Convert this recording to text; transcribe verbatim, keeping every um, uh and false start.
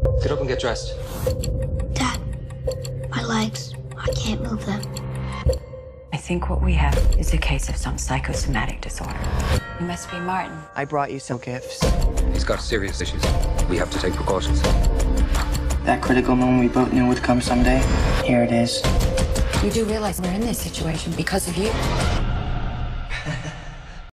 Get up and get dressed. Dad, my legs, I can't move them. I think what we have is a case of some psychosomatic disorder. You must be Martin. I brought you some gifts. He's got serious issues. We have to take precautions. That critical moment we both knew would come someday. Here it is. You do realize we're in this situation because of you?